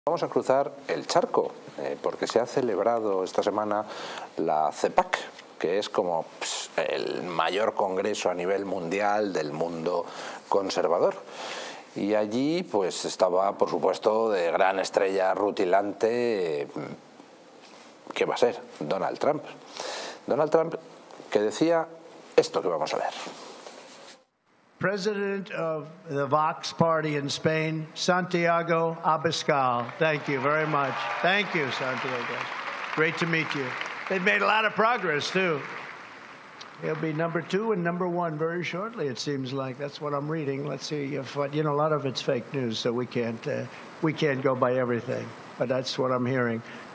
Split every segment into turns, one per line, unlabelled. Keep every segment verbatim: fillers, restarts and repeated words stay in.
Vamos a cruzar el charco, eh, porque se ha celebrado esta semana la CEPAC, que es como pss, el mayor congreso a nivel mundial del mundo conservador. Y allí pues estaba, por supuesto, de gran estrella rutilante, eh, ¿qué va a ser? Donald Trump. Donald Trump, que decía esto que vamos a ver.
President of the Vox Party in Spain, Santiago Abascal. Thank you very much. Thank you, Santiago. Great to meet you. They've made a lot of progress, too. He'll be number two and number one very shortly, it seems like. That's what I'm reading. Let's see if, you know, a lot of it's fake news, so we can't, uh, we can't go by everything. But that's what I'm hearing.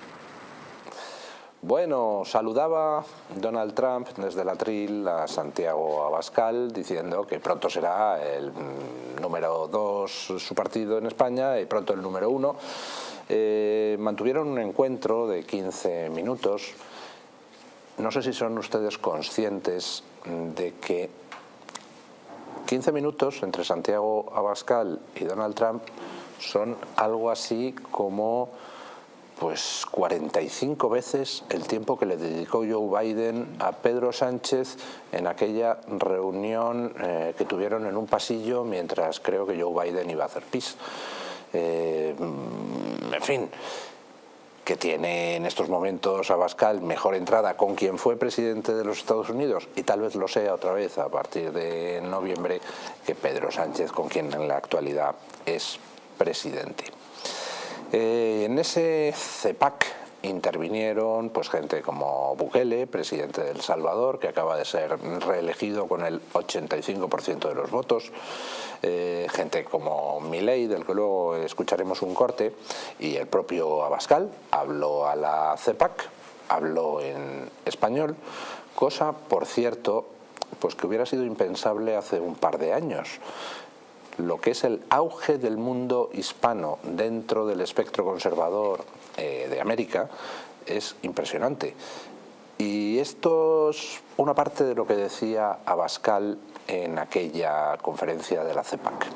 Bueno, saludaba Donald Trump desde el atril a Santiago Abascal diciendo que pronto será el número dos su partido en España y pronto el número uno. Eh, mantuvieron un encuentro de quince minutos. No sé si son ustedes conscientes de que quince minutos entre Santiago Abascal y Donald Trump son algo así como pues cuarenta y cinco veces el tiempo que le dedicó Joe Biden a Pedro Sánchez en aquella reunión eh, que tuvieron en un pasillo mientras creo que Joe Biden iba a hacer pis. Eh, en fin, que tiene en estos momentos Abascal mejor entrada con quien fue presidente de los Estados Unidos y tal vez lo sea otra vez a partir de noviembre que Pedro Sánchez, con quien en la actualidad es presidente. Eh, en ese CEPAC intervinieron pues gente como Bukele, presidente de El Salvador, que acaba de ser reelegido con el ochenta y cinco por ciento de los votos, eh, gente como Milei, del que luego escucharemos un corte, y el propio Abascal habló a la CEPAC, habló en español, cosa, por cierto, pues que hubiera sido impensable hace un par de años. Lo que es el auge del mundo hispano dentro del espectro conservador eh, de América es impresionante. Y esto es una parte de lo que decía Abascal en aquella conferencia de la CEPAC.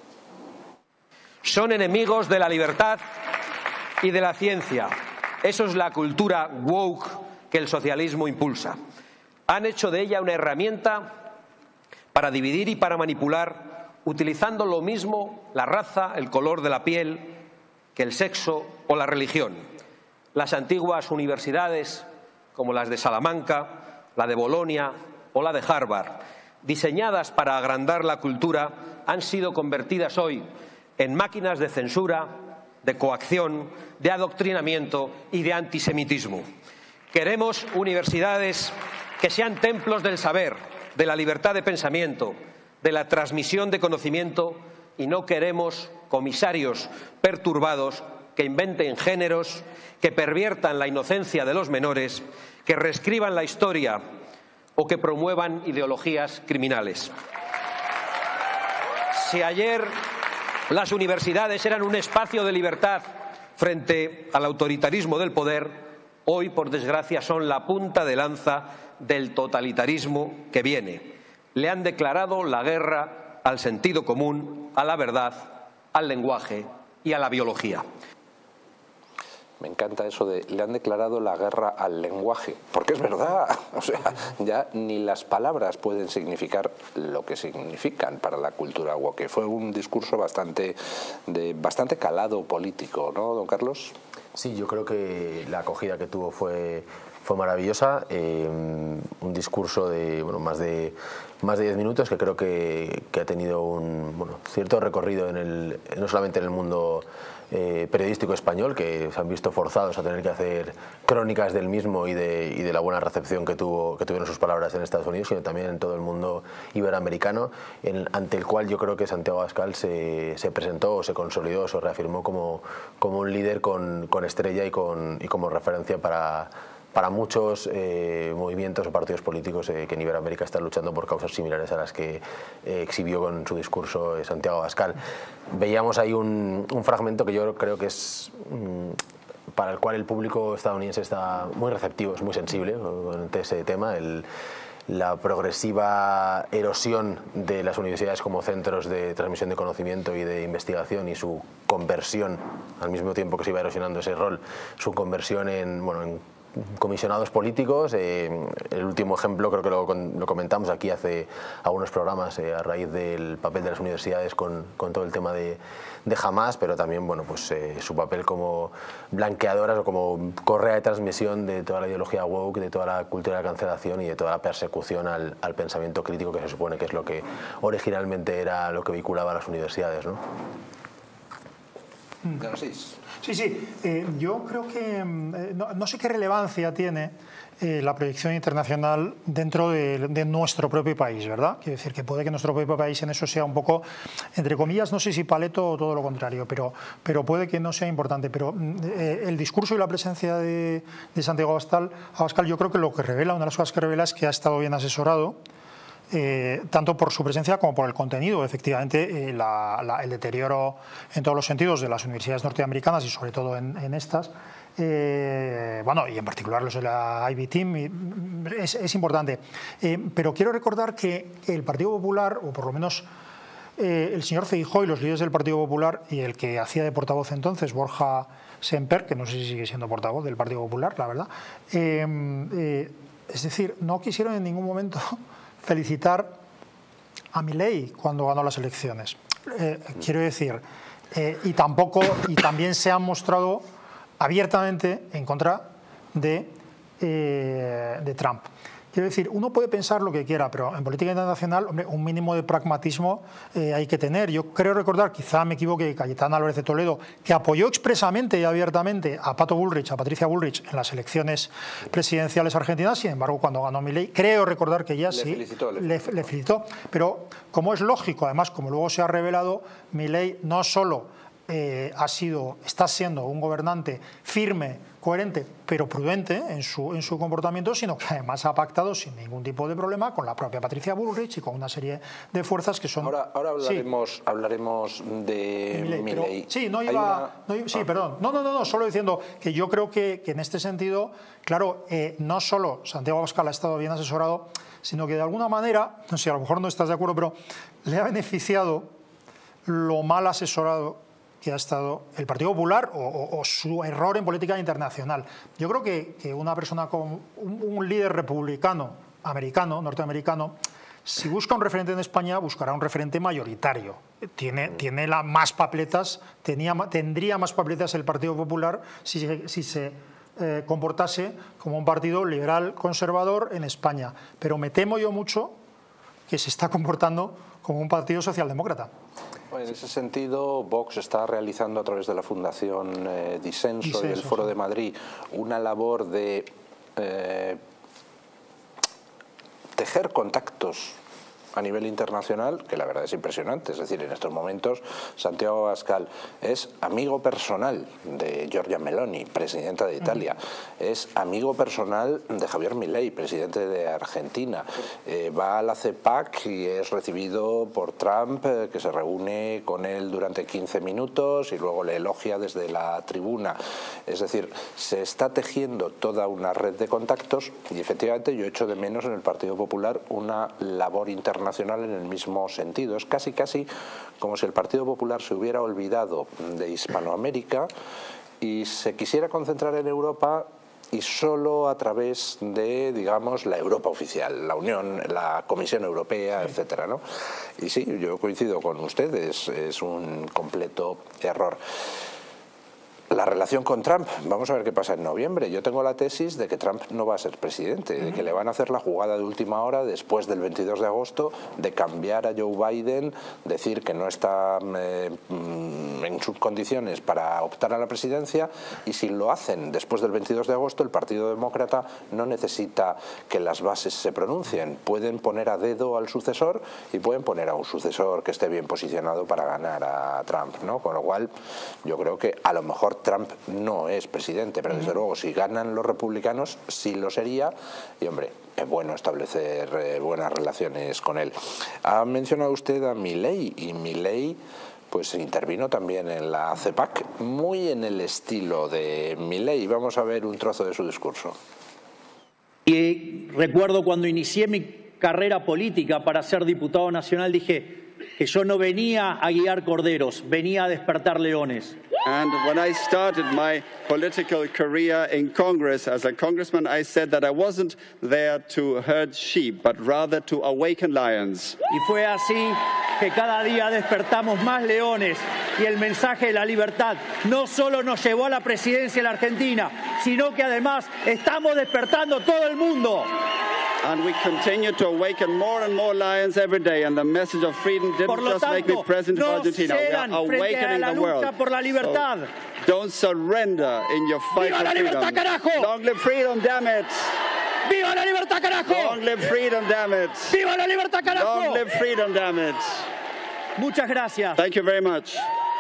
Son enemigos de la libertad y de la ciencia. Eso es la cultura woke que el socialismo impulsa. Han hecho de ella una herramienta para dividir y para manipular, utilizando lo mismo la raza, el color de la piel, que el sexo o la religión. Las antiguas universidades, como las de Salamanca, la de Bolonia o la de Harvard, diseñadas para agrandar la cultura, han sido convertidas hoy en máquinas de censura, de coacción, de adoctrinamiento y de antisemitismo. Queremos universidades que sean templos del saber, de la libertad de pensamiento, de la transmisión de conocimiento, y no queremos comisarios perturbados que inventen géneros, que perviertan la inocencia de los menores, que reescriban la historia o que promuevan ideologías criminales. Si ayer las universidades eran un espacio de libertad frente al autoritarismo del poder, hoy, por desgracia, son la punta de lanza del totalitarismo que viene. Le han declarado la guerra al sentido común, a la verdad, al lenguaje y a la biología.
Me encanta eso de le han declarado la guerra al lenguaje, porque es verdad, o sea, ya ni las palabras pueden significar lo que significan para la cultura woke. Fue un discurso bastante, de, bastante calado político, ¿no, don Carlos?
Sí, yo creo que la acogida que tuvo fue, fue maravillosa, eh, un discurso de bueno, más de más de diez minutos que creo que, que ha tenido un bueno, cierto recorrido en el, no solamente en el mundo eh, periodístico español, que se han visto forzados a tener que hacer crónicas del mismo y de, y de la buena recepción que, tuvo, que tuvieron sus palabras en Estados Unidos, sino también en todo el mundo iberoamericano, en, ante el cual yo creo que Santiago Abascal se, se presentó, se consolidó, se reafirmó como, como un líder con, con estrella y, con, y como referencia para para muchos eh, movimientos o partidos políticos eh, que en Iberoamérica están luchando por causas similares a las que eh, exhibió con su discurso eh, Santiago Abascal. Veíamos ahí un, un fragmento que yo creo que es mmm, para el cual el público estadounidense está muy receptivo, es muy sensible ante ese tema. El, la progresiva erosión de las universidades como centros de transmisión de conocimiento y de investigación y su conversión, al mismo tiempo que se iba erosionando ese rol, su conversión en, bueno, en comisionados políticos. Eh, el último ejemplo creo que lo, lo comentamos aquí hace algunos programas eh, a raíz del papel de las universidades con, con todo el tema de, de Hamás, pero también bueno, pues, eh, su papel como blanqueadoras o como correa de transmisión de toda la ideología woke, de toda la cultura de cancelación y de toda la persecución al, al pensamiento crítico, que se supone que es lo que originalmente era lo que vinculaba a las universidades, ¿no?
Sí, sí. Eh, yo creo que eh, no, no sé qué relevancia tiene eh, la proyección internacional dentro de, de nuestro propio país, ¿verdad? Quiero decir que puede que nuestro propio país en eso sea un poco, entre comillas, no sé si paleto o todo lo contrario, pero, pero puede que no sea importante. Pero eh, el discurso y la presencia de, de Santiago Abascal, Abascal, yo creo que lo que revela, una de las cosas que revela es que ha estado bien asesorado. Eh, tanto por su presencia como por el contenido. Efectivamente, eh, la, la, el deterioro en todos los sentidos de las universidades norteamericanas y sobre todo en, en estas, eh, bueno, y en particular los de la Ivy Team, es, es importante. Eh, pero quiero recordar que el Partido Popular, o por lo menos eh, el señor Feijóo y los líderes del Partido Popular, y el que hacía de portavoz entonces, Borja Semper, que no sé si sigue siendo portavoz del Partido Popular, la verdad, eh, eh, es decir, no quisieron en ningún momento felicitar a Milei cuando ganó las elecciones. Eh, quiero decir, eh, y tampoco, y también se han mostrado abiertamente en contra de, eh, de Trump. Quiero decir, uno puede pensar lo que quiera, pero en política internacional, hombre, un mínimo de pragmatismo eh, hay que tener. Yo creo recordar, quizá me equivoque, Cayetana Álvarez de Toledo, que apoyó expresamente y abiertamente a Pato Bullrich, a Patricia Bullrich, en las elecciones presidenciales argentinas. Sin embargo, cuando ganó Milei, creo recordar que ella
le
sí
felicitó, le,
le, le felicitó. Pero como es lógico, además, como luego se ha revelado, Milei no solo eh, ha sido, está siendo un gobernante firme, coherente, pero prudente en su, en su comportamiento, sino que además ha pactado sin ningún tipo de problema con la propia Patricia Bullrich y con una serie de fuerzas que son...
Ahora, ahora hablaremos,
sí.
hablaremos de
Milei,
Milei.
pero, sí, no iba... Una... No, sí, ah. perdón. No, no, no, no, solo diciendo que yo creo que, que en este sentido, claro, eh, no solo Santiago Abascal ha estado bien asesorado, sino que de alguna manera, no sé, a lo mejor no estás de acuerdo, pero le ha beneficiado lo mal asesorado que ha estado el Partido Popular o, o, o su error en política internacional. Yo creo que, que una persona con un, un líder republicano, americano, norteamericano, si busca un referente en España, buscará un referente mayoritario. Tiene, tiene la más papeletas, tenía, tendría más papeletas el Partido Popular si, si se eh, comportase como un partido liberal conservador en España. Pero me temo yo mucho que se está comportando como un partido socialdemócrata.
En ese sentido, Vox está realizando a través de la Fundación eh, Disenso, Disenso y el Foro de Madrid una labor de eh, tejer contactos a nivel internacional, que la verdad es impresionante. Es decir, en estos momentos Santiago Abascal es amigo personal de Giorgia Meloni, presidenta de Italia, uh-huh. es amigo personal de Javier Milei, presidente de Argentina, eh, va a la CEPAC y es recibido por Trump, eh, que se reúne con él durante quince minutos y luego le elogia desde la tribuna. Es decir, se está tejiendo toda una red de contactos y efectivamente yo echo de menos en el Partido Popular una labor internacional en el mismo sentido. Es casi casi como si el Partido Popular se hubiera olvidado de Hispanoamérica y se quisiera concentrar en Europa, y solo a través de, digamos, la Europa oficial, la Unión, la Comisión Europea, sí. etcétera, ¿no? Y sí, yo coincido con ustedes, es un completo error. La relación con Trump, vamos a ver qué pasa en noviembre. Yo tengo la tesis de que Trump no va a ser presidente, de que le van a hacer la jugada de última hora después del veintidós de agosto, de cambiar a Joe Biden, decir que no está eh, en sus condiciones para optar a la presidencia, y si lo hacen después del veintidós de agosto, el Partido Demócrata no necesita que las bases se pronuncien. Pueden poner a dedo al sucesor y pueden poner a un sucesor que esté bien posicionado para ganar a Trump, ¿no? Con lo cual, yo creo que a lo mejor Trump no es presidente, pero desde luego si ganan los republicanos sí lo sería, y hombre, es bueno establecer eh, buenas relaciones con él. Ha mencionado usted a Milei, y Milei pues intervino también en la CEPAC, muy en el estilo de Milei. Vamos a ver un trozo de su discurso.
Y recuerdo cuando inicié mi carrera política para ser diputado nacional, dije que yo no venía a guiar corderos, venía a despertar leones.
And when I started my political career in Congress as a congressman, I said that I wasn't there to herd sheep, but rather to awaken lions.
Y fue así que cada día despertamos más leones y el mensaje de la libertad no solo nos llevó a la presidencia de la Argentina, sino que además estamos despertando todo el mundo.
And we continue to awaken more and more lions every day, and the message of freedom didn't just make me president of Argentina. We are awakening the world.
Por la libertad.
So don't surrender in your fight for freedom. Long live freedom, damn it!
¡Viva la libertad, carajo!
Long live freedom, damn it!
¡Viva la libertad, carajo!
Long live freedom, damn it!
Muchas gracias.
Thank you very much.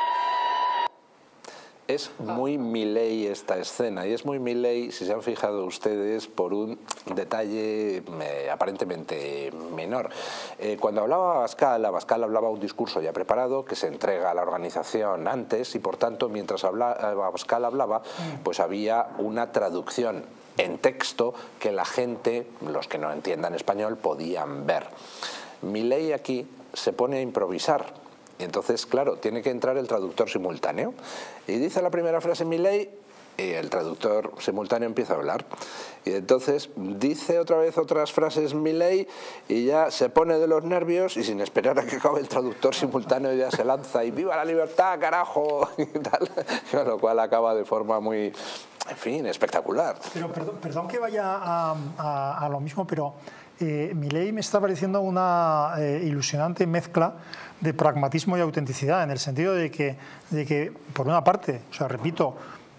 Es muy Milei esta escena, y es muy Milei, si se han fijado ustedes, por un detalle eh, aparentemente menor. Eh, cuando hablaba Abascal, Abascal hablaba un discurso ya preparado que se entrega a la organización antes, y por tanto, mientras habla, Abascal hablaba, pues había una traducción en texto que la gente, los que no entiendan español, podían ver. Milei aquí se pone a improvisar. Y entonces, claro, tiene que entrar el traductor simultáneo. Y dice la primera frase Milei, y el traductor simultáneo empieza a hablar. Y entonces dice otra vez otras frases Milei y ya se pone de los nervios y sin esperar a que acabe el traductor simultáneo ya se lanza y ¡viva la libertad, carajo! Y tal, con lo cual acaba de forma muy, en fin, espectacular.
Pero perdón, perdón que vaya a, a, a lo mismo, pero eh, Milei me está pareciendo una eh, ilusionante mezcla de pragmatismo y autenticidad, en el sentido de que, de que por una parte, o sea, repito,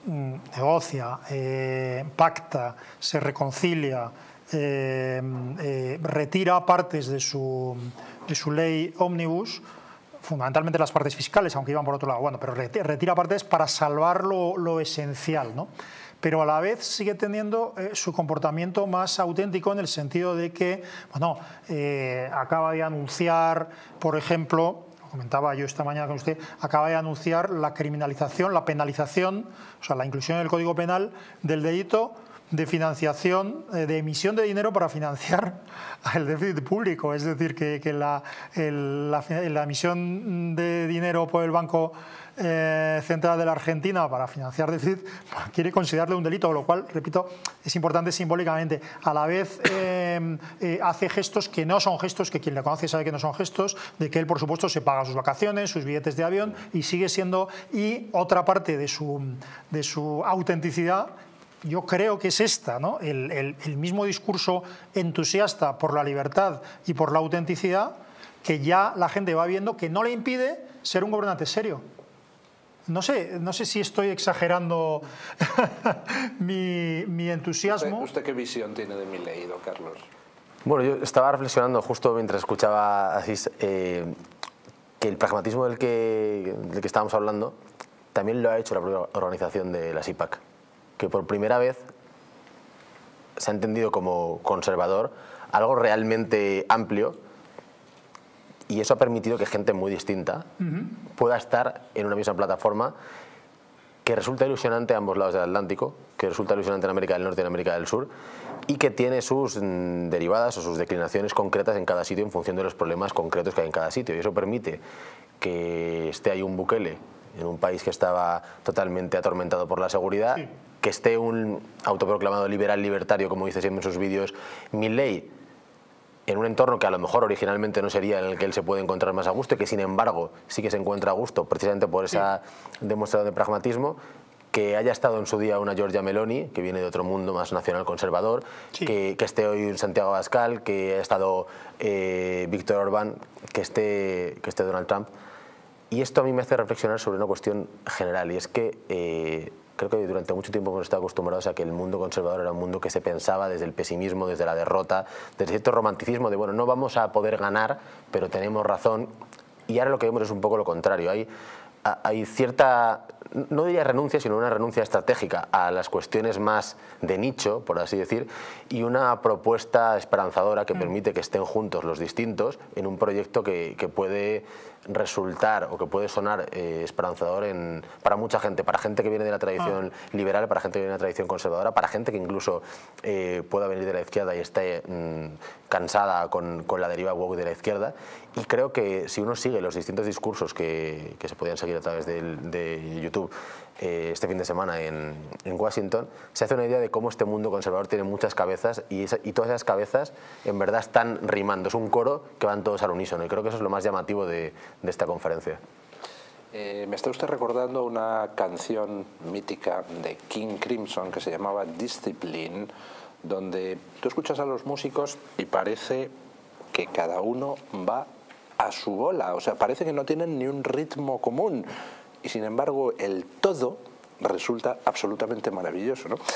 negocia, eh, pacta, se reconcilia, eh, eh, retira partes de su, de su ley ómnibus, fundamentalmente las partes fiscales, aunque iban por otro lado, bueno, pero retira partes para salvar lo, lo esencial, ¿no? Pero a la vez sigue teniendo eh, su comportamiento más auténtico en el sentido de que, bueno, eh, acaba de anunciar, por ejemplo, lo comentaba yo esta mañana con usted, acaba de anunciar la criminalización, la penalización, o sea, la inclusión en el Código Penal del delito de financiación, eh, de emisión de dinero para financiar el déficit público. Es decir, que, que la, el, la, la emisión de dinero por el Banco Eh, Central de la Argentina para financiar déficit quiere considerarle un delito, lo cual, repito, es importante simbólicamente. A la vez eh, eh, hace gestos que no son gestos, que quien le conoce sabe que no son gestos, de que él, por supuesto, se paga sus vacaciones, sus billetes de avión y sigue siendo, y otra parte de su, de su autenticidad, yo creo que es esta, ¿no? El, el, el mismo discurso entusiasta por la libertad y por la autenticidad, que ya la gente va viendo que no le impide ser un gobernante serio. No sé, no sé si estoy exagerando mi, mi entusiasmo.
¿Usted, ¿Usted qué visión tiene de Milei, don Carlos?
Bueno, yo estaba reflexionando justo mientras escuchaba a Asís eh, que el pragmatismo del que, del que estábamos hablando también lo ha hecho la propia organización de la SIPAC, que por primera vez se ha entendido como conservador algo realmente amplio. Y eso ha permitido que gente muy distinta uh-huh. pueda estar en una misma plataforma que resulta ilusionante a ambos lados del Atlántico, que resulta ilusionante en América del Norte y en América del Sur, y que tiene sus mm, derivadas o sus declinaciones concretas en cada sitio en función de los problemas concretos que hay en cada sitio. Y eso permite que esté ahí un Bukele en un país que estaba totalmente atormentado por la seguridad, sí. que esté un autoproclamado liberal libertario, como dice siempre en sus vídeos, Milei, en un entorno que a lo mejor originalmente no sería en el que él se puede encontrar más a gusto y que sin embargo sí que se encuentra a gusto precisamente por esa sí. demostración de pragmatismo, que haya estado en su día una Giorgia Meloni, que viene de otro mundo más nacional conservador, sí. que, que esté hoy un Santiago Abascal, que haya estado eh, Víctor Orbán, que esté, que esté Donald Trump. Y esto a mí me hace reflexionar sobre una cuestión general, y es que eh, creo que durante mucho tiempo hemos estado acostumbrados a que el mundo conservador era un mundo que se pensaba desde el pesimismo, desde la derrota, desde cierto romanticismo de, bueno, no vamos a poder ganar, pero tenemos razón. Y ahora lo que vemos es un poco lo contrario. Hay, hay cierta, no diría renuncia, sino una renuncia estratégica a las cuestiones más de nicho, por así decir, y una propuesta esperanzadora que permite que estén juntos los distintos en un proyecto que, que puede resultar o que puede sonar eh, esperanzador en, para mucha gente, para gente que viene de la tradición ah. liberal, para gente que viene de la tradición conservadora, para gente que incluso eh, pueda venir de la izquierda y esté mmm, cansada con, con la deriva woke de la izquierda. Y creo que si uno sigue los distintos discursos que, que se podían seguir a través de, de YouTube eh, este fin de semana en, en Washington, se hace una idea de cómo este mundo conservador tiene muchas cabezas y, esa, y todas esas cabezas en verdad están rimando. Es un coro que van todos al unísono y creo que eso es lo más llamativo de, de esta conferencia.
Eh, me está usted recordando una canción mítica de King Crimson que se llamaba Discipline, donde tú escuchas a los músicos y parece que cada uno va a su bola, o sea, parece que no tienen ni un ritmo común y sin embargo el todo resulta absolutamente maravilloso, ¿no?